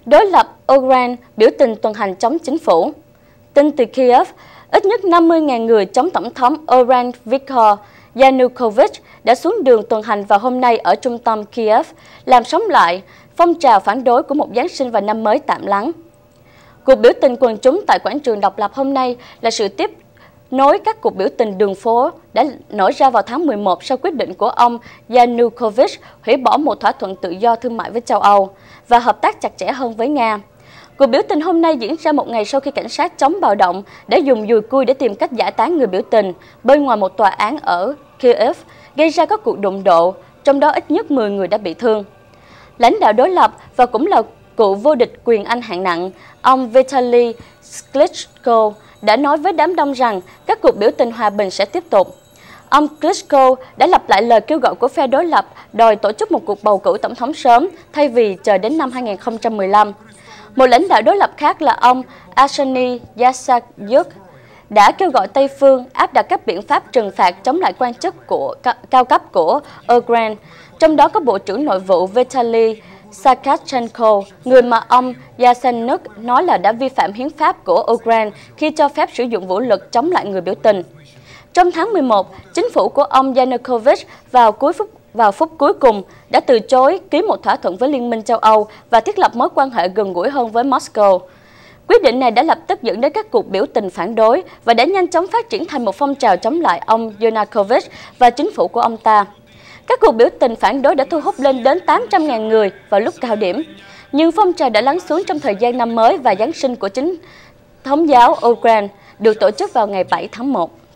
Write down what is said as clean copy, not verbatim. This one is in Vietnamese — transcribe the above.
Đối lập Ukraine biểu tình tuần hành chống chính phủ. Tin từ Kiev, ít nhất 50.000 người chống Tổng thống Ukraine Viktor Yanukovych đã xuống đường tuần hành vào hôm nay ở trung tâm Kiev, làm sống lại phong trào phản đối của một Giáng sinh và năm mới tạm lắng. Cuộc biểu tình quần chúng tại quảng trường Độc lập hôm nay là sự tiếp nối các cuộc biểu tình đường phố đã nổ ra vào tháng 11 sau quyết định của ông Yanukovych hủy bỏ một thỏa thuận tự do thương mại với châu Âu và hợp tác chặt chẽ hơn với Nga. Cuộc biểu tình hôm nay diễn ra một ngày sau khi cảnh sát chống bạo động đã dùng dùi cui để tìm cách giải tán người biểu tình bên ngoài một tòa án ở Kiev, gây ra các cuộc đụng độ, trong đó ít nhất 10 người đã bị thương. Lãnh đạo đối lập và cũng là cựu vô địch quyền Anh hạng nặng, ông Vitaly Klitschko đã nói với đám đông rằng các cuộc biểu tình hòa bình sẽ tiếp tục. Ông Klitschko đã lặp lại lời kêu gọi của phe đối lập đòi tổ chức một cuộc bầu cử tổng thống sớm thay vì chờ đến năm 2015. Một lãnh đạo đối lập khác là ông Arseniy Yatsenyuk đã kêu gọi Tây phương áp đặt các biện pháp trừng phạt chống lại quan chức cao cấp của Ukraine, trong đó có Bộ trưởng Nội vụ Vitaly Sakharchenko, người mà ông Yatsenyuk nói là đã vi phạm hiến pháp của Ukraine khi cho phép sử dụng vũ lực chống lại người biểu tình. Trong tháng 11, chính phủ của ông Yanukovych vào phút cuối cùng đã từ chối ký một thỏa thuận với Liên minh châu Âu và thiết lập mối quan hệ gần gũi hơn với Moscow. Quyết định này đã lập tức dẫn đến các cuộc biểu tình phản đối và đã nhanh chóng phát triển thành một phong trào chống lại ông Yanukovych và chính phủ của ông ta. Các cuộc biểu tình phản đối đã thu hút lên đến 800.000 người vào lúc cao điểm, nhưng phong trào đã lắng xuống trong thời gian năm mới và Giáng sinh của chính thống giáo Ukraine được tổ chức vào ngày 7 tháng 1.